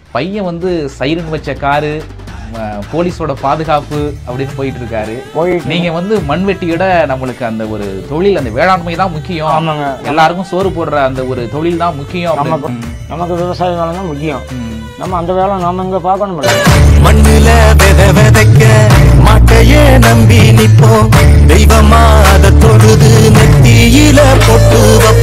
பையன் வந்து சைரன் வச்ச காரு, போலீஸோட பாதுகாப்பு அப்படின்னு போயிட்டு இருக்காரு. நீங்க வந்து மண்வெட்டியோட நம்மளுக்கு அந்த ஒரு தொழில், அந்த வேளாண்மை தான் முக்கியம். ஆமாங்க. எல்லாருக்கும் சோறு போடுற அந்த ஒரு தொழில் தான் முக்கியம். நமக்கு விவசாய வேலை தான் முக்கியம். நம்ம அந்த வேலை நாம இங்க பார்க்கணும். மண்ணுல விதைக்க மாட்டையே நம்பி நிப்போம். தெய்வமா அதை தொழுது நெத்தியில பொட்டு